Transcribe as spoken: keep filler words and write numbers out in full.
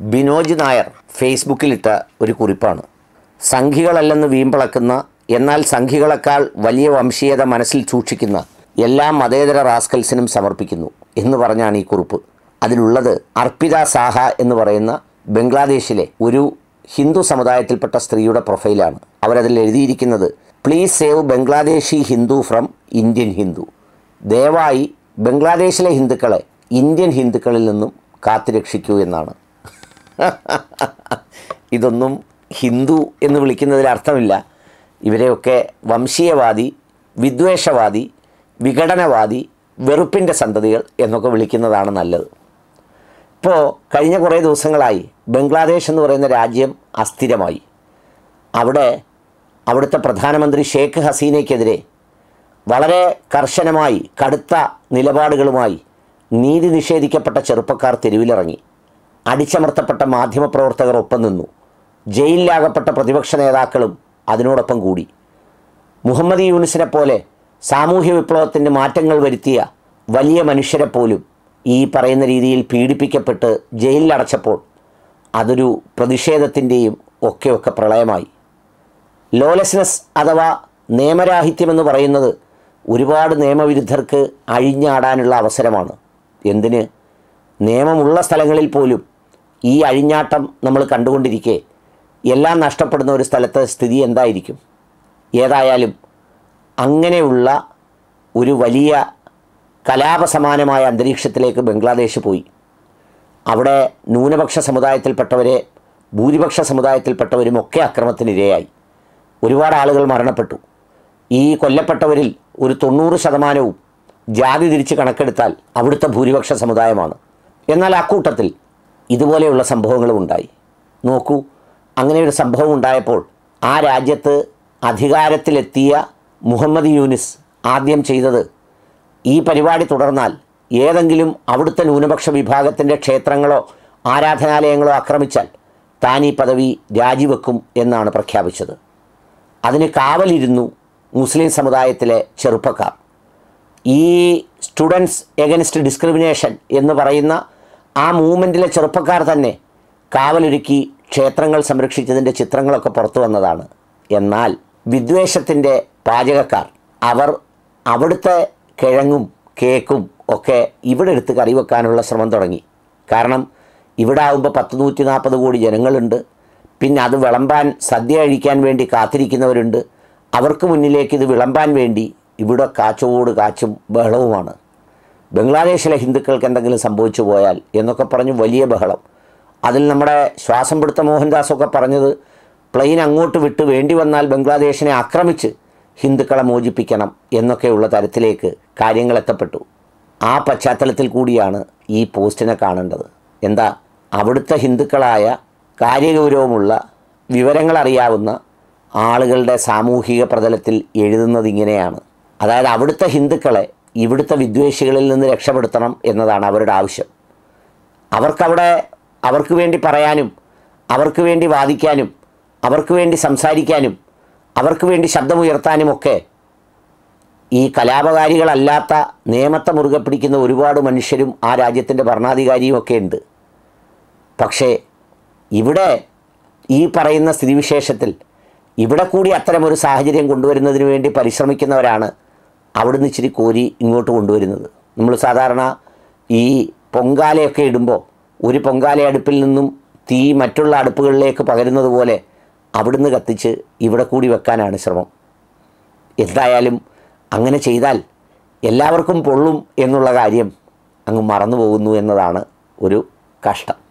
ബിനോജ് നായർ ഫേസ്ബുക്കിലിട്ട ഒരു കുറിപ്പാണ്. സംഘികളല്ലെന്ന് വീമ്പിളക്കുന്ന, എന്നാൽ സംഘികളെക്കാൾ വലിയ വംശീയത മനസ്സിൽ സൂക്ഷിക്കുന്ന എല്ലാ മതേതര റാസ്കൽസിനും സമർപ്പിക്കുന്നു എന്ന് പറഞ്ഞാണ് ഈ കുറിപ്പ്. അതിലുള്ളത് അർപ്പിത സാഹ എന്ന് പറയുന്ന ബംഗ്ലാദേശിലെ ഒരു ഹിന്ദു സമുദായത്തിൽപ്പെട്ട സ്ത്രീയുടെ പ്രൊഫൈലാണ്. അവരതിൽ എഴുതിയിരിക്കുന്നത്, please save Bangladeshi Hindu from Indian Hindu. ദയവായി ബംഗ്ലാദേശിലെ ഹിന്ദുക്കളെ ഇന്ത്യൻ ഹിന്ദുക്കളിൽ നിന്നും കാത്തുരക്ഷിക്കൂ എന്നാണ്. ഇതൊന്നും ഹിന്ദു എന്ന് വിളിക്കുന്നതിൽ അർത്ഥമില്ല. ഇവരെയൊക്കെ വംശീയവാദി, വിദ്വേഷവാദി, വിഘടനവാദി, വെറുപ്പിൻ്റെ സന്തതികൾ എന്നൊക്കെ വിളിക്കുന്നതാണ് നല്ലത്. ഇപ്പോൾ കഴിഞ്ഞ കുറേ ദിവസങ്ങളായി ബംഗ്ലാദേശ് എന്ന് പറയുന്ന രാജ്യം അസ്ഥിരമായി. അവിടെ അവിടുത്തെ പ്രധാനമന്ത്രി ഷേഖ് ഹസീനയ്ക്കെതിരെ വളരെ കർശനമായി കടുത്ത നിലപാടുകളുമായി നീതി നിഷേധിക്കപ്പെട്ട ചെറുപ്പക്കാർ തെരുവിലിറങ്ങി. അടിച്ചമർത്തപ്പെട്ട മാധ്യമപ്രവർത്തകർ ഒപ്പം നിന്നു. ജയിലിലാകപ്പെട്ട പ്രതിപക്ഷ നേതാക്കളും അതിനോടൊപ്പം കൂടി. മുഹമ്മദ് യൂനിസിനെ പോലെ സാമൂഹ്യ വിപ്ലവത്തിൻ്റെ മാറ്റങ്ങൾ വരുത്തിയ വലിയ മനുഷ്യരെ പോലും ഈ പറയുന്ന രീതിയിൽ പീഡിപ്പിക്കപ്പെട്ട് ജയിലിലടച്ചപ്പോൾ അതൊരു പ്രതിഷേധത്തിൻ്റെയും ഒക്കെ ഒക്കെ പ്രളയമായി. ലോലെസ്നെസ് അഥവാ നിയമരാഹിത്യമെന്ന് പറയുന്നത് ഒരുപാട് നിയമവിരുദ്ധർക്ക് അഴിഞ്ഞാടാനുള്ള അവസരമാണ്. എന്തിന്? നിയമമുള്ള സ്ഥലങ്ങളിൽ പോലും ഈ അഴിഞ്ഞാട്ടം നമ്മൾ കണ്ടുകൊണ്ടിരിക്കെ എല്ലാം നഷ്ടപ്പെടുന്ന ഒരു സ്ഥലത്തെ സ്ഥിതി എന്തായിരിക്കും? ഏതായാലും അങ്ങനെയുള്ള ഒരു വലിയ കലാപസമാനമായ അന്തരീക്ഷത്തിലേക്ക് ബംഗ്ലാദേശ് പോയി. അവിടെ ന്യൂനപക്ഷ സമുദായത്തിൽപ്പെട്ടവരെ ഭൂരിപക്ഷ സമുദായത്തിൽപ്പെട്ടവരും ഒക്കെ അക്രമത്തിനിരയായി. ഒരുപാട് ആളുകൾ മരണപ്പെട്ടു. ഈ കൊല്ലപ്പെട്ടവരിൽ ഒരു തൊണ്ണൂറ് ശതമാനവും ജാതി തിരിച്ച് കണക്കെടുത്താൽ അവിടുത്തെ ഭൂരിപക്ഷ സമുദായമാണ്. എന്നാൽ അക്കൂട്ടത്തിൽ ഇതുപോലെയുള്ള സംഭവങ്ങളും ഉണ്ടായി. നോക്കൂ, അങ്ങനെ ഒരു സംഭവം ഉണ്ടായപ്പോൾ ആ രാജ്യത്ത് അധികാരത്തിലെത്തിയ മുഹമ്മദ് യൂനിസ് ആദ്യം ചെയ്തത്, ഈ പരിപാടി തുടർന്നാൽ ഏതെങ്കിലും അവിടുത്തെ ന്യൂനപക്ഷ വിഭാഗത്തിൻ്റെ ക്ഷേത്രങ്ങളോ ആരാധനാലയങ്ങളോ ആക്രമിച്ചാൽ താൻ ഈ പദവി രാജിവെക്കും എന്നാണ് പ്രഖ്യാപിച്ചത്. അതിന് കാവലിരുന്നു മുസ്ലിം സമുദായത്തിലെ ചെറുപ്പക്കാർ. ഈ സ്റ്റുഡൻസ് എഗൻസ്റ്റ് ഡിസ്ക്രിമിനേഷൻ എന്ന് പറയുന്ന ആ മൂവ്മെൻറ്റിലെ ചെറുപ്പക്കാർ തന്നെ കാവലൊരുക്കി ക്ഷേത്രങ്ങൾ സംരക്ഷിച്ചതിൻ്റെ ചിത്രങ്ങളൊക്കെ പുറത്തു വന്നതാണ്. എന്നാൽ വിദ്വേഷത്തിൻ്റെ പാചകക്കാർ അവർ അവിടുത്തെ കിഴങ്ങും കേക്കും ഒക്കെ ഇവിടെ എടുത്ത് കറി വെക്കാനുള്ള ശ്രമം തുടങ്ങി. കാരണം ഇവിടെ ആകുമ്പോൾ പത്ത് നൂറ്റി നാൽപ്പത് കോടി ജനങ്ങളുണ്ട്. പിന്നെ അത് വിളമ്പാൻ, സദ്യ കഴിക്കാൻ വേണ്ടി കാത്തിരിക്കുന്നവരുണ്ട്. അവർക്ക് മുന്നിലേക്ക് ഇത് വിളമ്പാൻ വേണ്ടി ഇവിടെ കാച്ചോട് കാച്ചും ബഹളവുമാണ്. ബംഗ്ലാദേശിലെ ഹിന്ദുക്കൾക്ക് എന്തെങ്കിലും സംഭവിച്ചു പോയാൽ എന്നൊക്കെ പറഞ്ഞ് വലിയ ബഹളം. അതിൽ നമ്മുടെ ശ്വാസം പിടുത്ത മോഹൻദാസൊക്കെ പറഞ്ഞത്, പ്ലെയിൻ അങ്ങോട്ട് വിട്ട് വേണ്ടി വന്നാൽ ബംഗ്ലാദേശിനെ ആക്രമിച്ച് ഹിന്ദുക്കളെ മോചിപ്പിക്കണം എന്നൊക്കെയുള്ള തരത്തിലേക്ക് കാര്യങ്ങൾ എത്തപ്പെട്ടു. ആ പശ്ചാത്തലത്തിൽ കൂടിയാണ് ഈ പോസ്റ്റിനെ കാണേണ്ടത്. എന്താ, അവിടുത്തെ ഹിന്ദുക്കളായ കാര്യഗൗരവമുള്ള വിവരങ്ങളറിയാവുന്ന ആളുകളുടെ സാമൂഹിക പ്രതലത്തിൽ എഴുതുന്നത് ഇങ്ങനെയാണ്. അതായത് അവിടുത്തെ ഹിന്ദുക്കളെ ഇവിടുത്തെ വിദ്വേഷികളിൽ നിന്ന് രക്ഷപ്പെടുത്തണം എന്നതാണ് അവരുടെ ആവശ്യം. അവർക്കവിടെ അവർക്ക് വേണ്ടി പറയാനും അവർക്ക് വേണ്ടി വാദിക്കാനും അവർക്ക് വേണ്ടി സംസാരിക്കാനും അവർക്ക് വേണ്ടി ശബ്ദമുയർത്താനുമൊക്കെ ഈ കലാപകാരികളല്ലാത്ത നിയമത്തെ മുറുകെ പിടിക്കുന്ന ഒരുപാട് മനുഷ്യരും ആ രാജ്യത്തിൻ്റെ ഭരണാധികാരിയും ഒക്കെ ഉണ്ട്. പക്ഷേ ഇവിടെ ഈ പറയുന്ന സ്ഥിതിവിശേഷത്തിൽ ഇവിടെ കൂടി അത്തരമൊരു സാഹചര്യം കൊണ്ടുവരുന്നതിന് വേണ്ടി പരിശ്രമിക്കുന്നവരാണ് അവിടുന്ന് ഇച്ചിരി കോരി ഇങ്ങോട്ട് കൊണ്ടുവരുന്നത്. നമ്മൾ സാധാരണ ഈ പൊങ്കാലയൊക്കെ ഇടുമ്പോൾ ഒരു പൊങ്കാല അടുപ്പിൽ നിന്നും തീ മറ്റുള്ള അടുപ്പുകളിലേക്ക് പകരുന്നത് പോലെ അവിടുന്ന് കത്തിച്ച് ഇവിടെ കൂടി വെക്കാനാണ് ശ്രമം. എന്തായാലും അങ്ങനെ ചെയ്താൽ എല്ലാവർക്കും പൊള്ളും എന്നുള്ള കാര്യം അങ്ങ് മറന്നു പോകുന്നു എന്നതാണ് ഒരു കഷ്ടം.